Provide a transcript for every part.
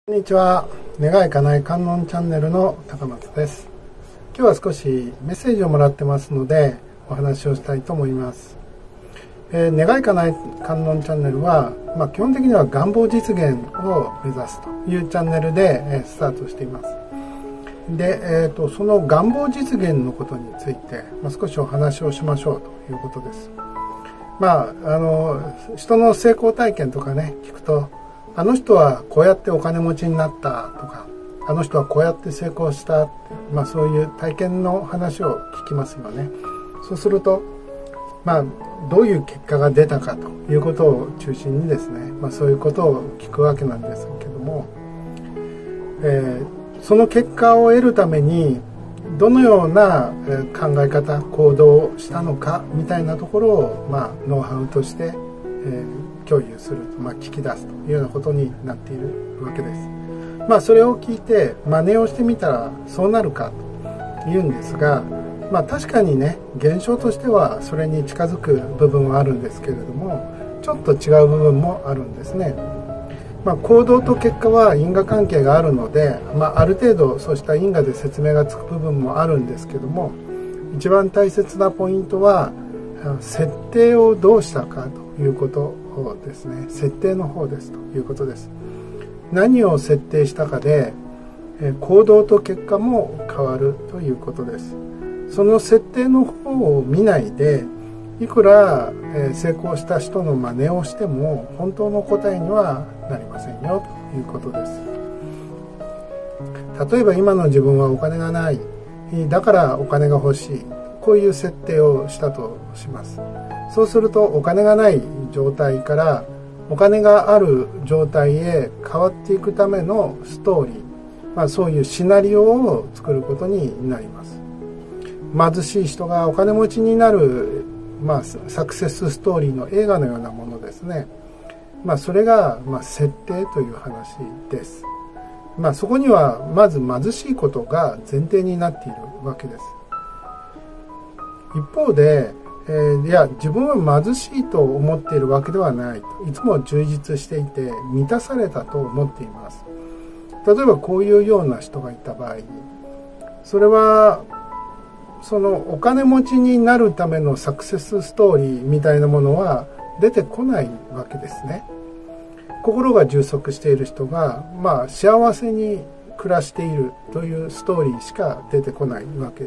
こんにちは。願い叶い観音チャンネルの高松です。今日は少しメッセージをもらってますのでお話をしたいと思います。願い叶い観音チャンネルは、基本的には願望実現を目指すというチャンネルでスタートしています。で、その願望実現のことについて、少しお話をしましょうということです。人の成功体験とかね、聞くと、あの人はこうやってお金持ちになったとか、あの人はこうやって成功したって、そういう体験の話を聞きますよね。そうすると、どういう結果が出たかということを中心にですね、そういうことを聞くわけなんですけども、その結果を得るためにどのような考え方、行動をしたのかみたいなところを、ノウハウとして共有する、聞き出すというようなことになっているわけです。それを聞いて真似をしてみたらそうなるかというんですが、確かにね、現象としてはそれに近づく部分はあるんですけれども、ちょっと違う部分もあるんですね。行動と結果は因果関係があるので、ある程度そうした因果で説明がつく部分もあるんですけども、一番大切なポイントは設定をどうしたかということですね。設定の方ですということです。何を設定したかで行動と結果も変わるということです。その設定の方を見ないで、いくら成功した人の真似をしても本当の答えにはなりませんよということです。例えば今の自分はお金がない、だからお金が欲しい、こういう設定をしたとします。そうするとお金がない状態からお金がある状態へ変わっていくためのストーリー、そういうシナリオを作ることになります。貧しい人がお金持ちになる、サクセスストーリーの映画のようなものですね。それが、設定という話です。そこにはまず貧しいことが前提になっているわけです。一方で、いや自分は貧しいと思っているわけではないと、いつも充実していて満たされたと思っています。例えばこういうような人がいた場合に、それはそのお金持ちになるためのサクセスストーリーみたいなものは出てこないわけですね。心が充足している人が、幸せに暮らしているというストーリーしか出てこないわけです。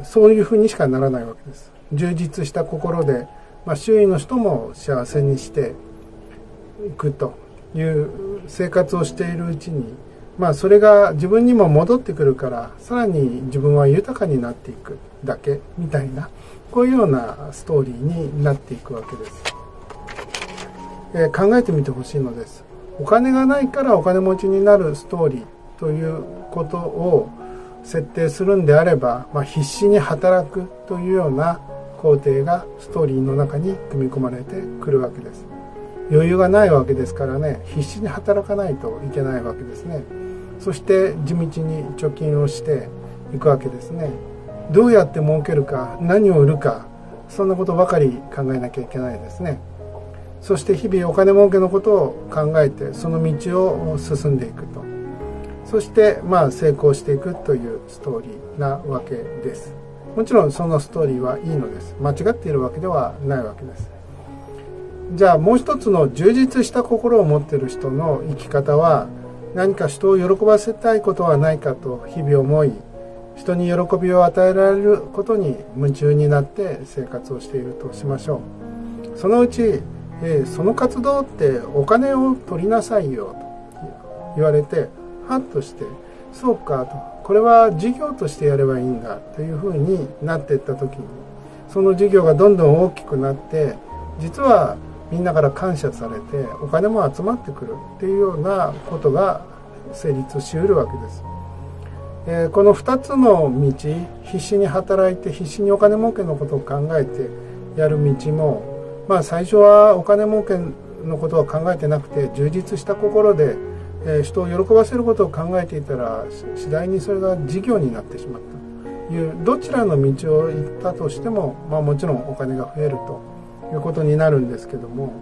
そういうふうにしかならないわけです。充実した心で、周囲の人も幸せにしていくという生活をしているうちに、それが自分にも戻ってくるから、さらに自分は豊かになっていくだけみたいな、こういうようなストーリーになっていくわけです。考えてみてほしいのです。お金がないからお金持ちになるストーリーということを設定するんであれば、必死に働くというような工程がストーリーの中に組み込まれてくるわけです。余裕がないわけですからね、必死に働かないといけないわけですね。そして地道に貯金をしていくわけですね。どうやって儲けるか、何を売るか、そんなことばかり考えなきゃいけないですね。そして日々お金儲けのことを考えて、その道を進んでいくと。そして成功していくというストーリーなわけです。もちろんそのストーリーはいいのです。間違っているわけではないわけです。じゃあもう一つの充実した心を持っている人の生き方は、何か人を喜ばせたいことはないかと日々思い、人に喜びを与えられることに夢中になって生活をしているとしましょう。そのうち、その活動ってお金を取りなさいよと言われて、ハッとして、そうかと、これは事業としてやればいいんだというふうになっていった時に、その事業がどんどん大きくなって、実はみんなから感謝されてお金も集まってくるっていうようなことが成立しうるわけです。この2つの道、必死に働いて必死にお金儲けのことを考えてやる道も、最初はお金儲けのことは考えてなくて、充実した心で人を喜ばせることを考えていたら、次第にそれが事業になってしまったという、どちらの道を行ったとしても、もちろんお金が増えるということになるんですけども、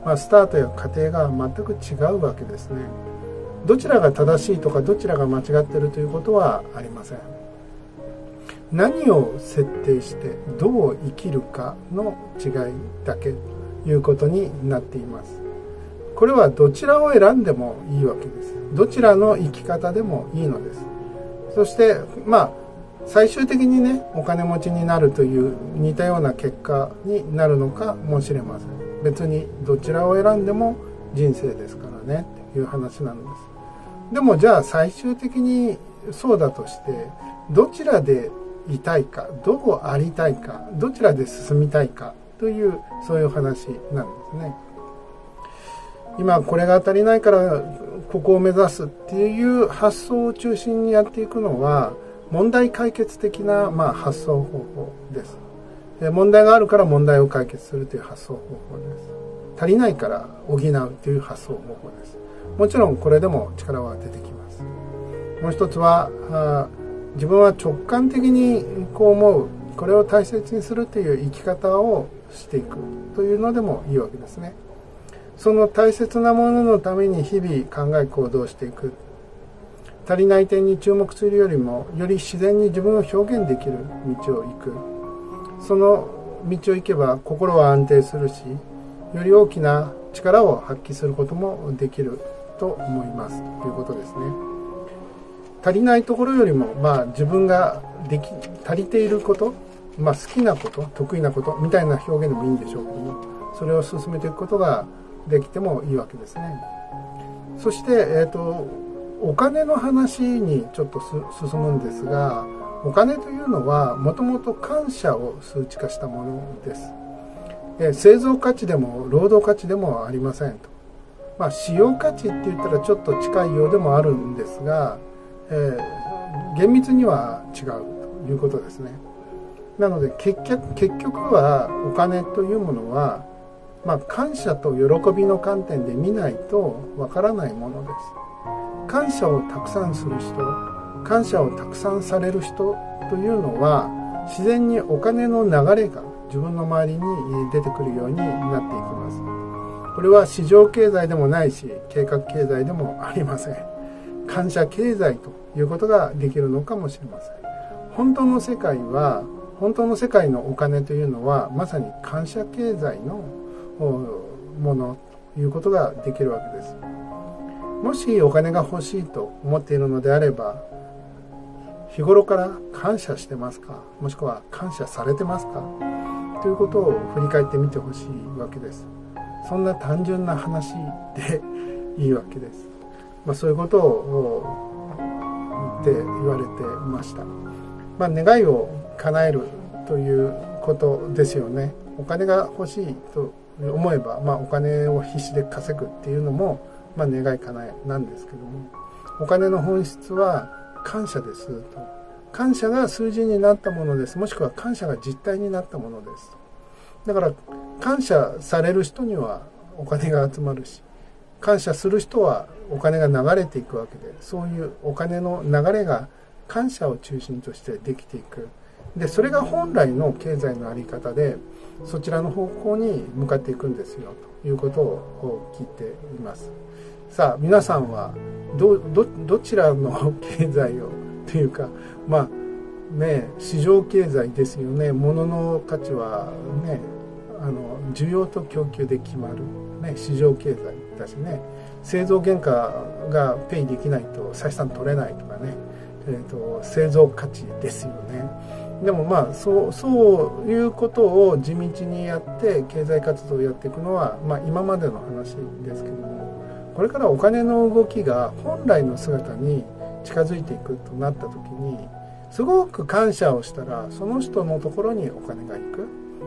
スタートや過程が全く違うわけですね。どちらが正しいとかどちらが間違っているということはありません。何を設定してどう生きるかの違いだけということになっています。これはどちらを選んでもいいわけです。どちらの生き方でもいいのです。そして最終的にね、お金持ちになるという似たような結果になるのかもしれません。別にどちらを選んでも人生ですからねという話なんです。でもじゃあ最終的にそうだとしてどちらでいたいか、どうありたいか、どちらで進みたいかというそういう話なんですね。今これが足りないからここを目指すっていう発想を中心にやっていくのは問題解決的な発想方法です。問題があるから問題を解決するという発想方法です。足りないから補うという発想方法です。もちろんこれでも力は出てきます。もう一つは自分は直感的にこう思う、これを大切にするという生き方をしていくというのでもいいわけですね。その大切なもののために日々考え行動していく。足りない点に注目するよりもより自然に自分を表現できる道を行く。その道を行けば心は安定するし、より大きな力を発揮することもできると思いますということですね。足りないところよりも、自分が足りていること、好きなこと、得意なことみたいな表現でもいいんでしょうけども、それを進めていくことができてもいいわけですね。そして、お金の話にちょっと進むんですが、お金というのはもともと感謝を数値化したものです。製造価値でも労働価値でもありませんと。使用価値って言ったらちょっと近いようでもあるんですが、厳密には違うということですね。なので結局はお金というものは、感謝と喜びの観点で見ないとわからないものです。感謝をたくさんする人、感謝をたくさんされる人というのは自然にお金の流れが自分の周りに出てくるようになっていきます。これは市場経済でもないし計画経済でもありません。感謝経済ということができるのかもしれません。本当の世界のお金というのはまさに感謝経済のものということができるわけです。もしお金が欲しいと思っているのであれば、日頃から感謝してますか、もしくは感謝されてますかということを振り返ってみてほしいわけです。そんな単純な話でいいわけです。そういうことを言われてました。願いを叶えるということですよね。お金が欲しいと思えば、お金を必死で稼ぐっていうのも、願い叶えなんですけども、お金の本質は感謝ですと。感謝が数字になったものです。もしくは感謝が実体になったものですと。だから感謝される人にはお金が集まるし、感謝する人はお金が流れていくわけで、そういうお金の流れが感謝を中心としてできていく。で、それが本来の経済のあり方で、そちらの方向に向かっていくんですよということを聞いています。さあ皆さんはどちらの経済をというか、市場経済ですよね。物の価値はね、需要と供給で決まる、市場経済だしね。製造原価がペイできないと採算取れないとかね、製造価値ですよね。でもそういうことを地道にやって経済活動をやっていくのは、今までの話ですけども、これからお金の動きが本来の姿に近づいていくとなった時に、すごく感謝をしたらその人のところにお金が行く、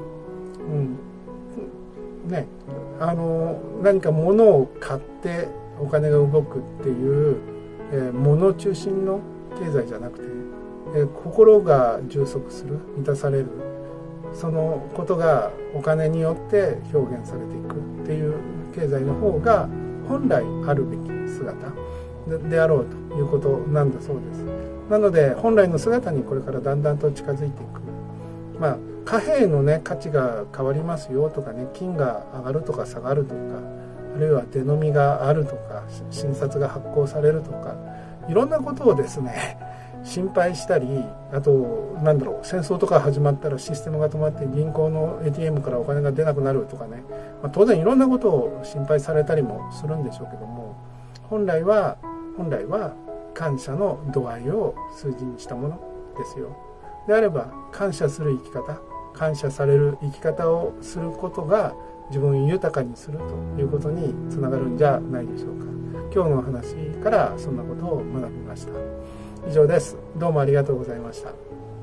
何か物を買ってお金が動くっていう、物中心の経済じゃなくて、心が充足する、満たされる、そのことがお金によって表現されていくっていう経済の方が本来あるべき姿であろうということなんだそうです。なので本来の姿にこれからだんだんと近づいていく。 貨幣のね価値が変わりますよとかね、金が上がるとか下がるとか、あるいは出飲みがあるとか、新札が発行されるとか、いろんなことをですね心配したり、あと戦争とか始まったらシステムが止まって銀行の ATM からお金が出なくなるとかね、当然いろんなことを心配されたりもするんでしょうけども、本来は感謝の度合いを数字にしたものですよ。であれば感謝する生き方、感謝される生き方をすることが自分を豊かにするということにつながるんじゃないでしょうか。今日の話からそんなことを学びました。以上です。どうもありがとうございました。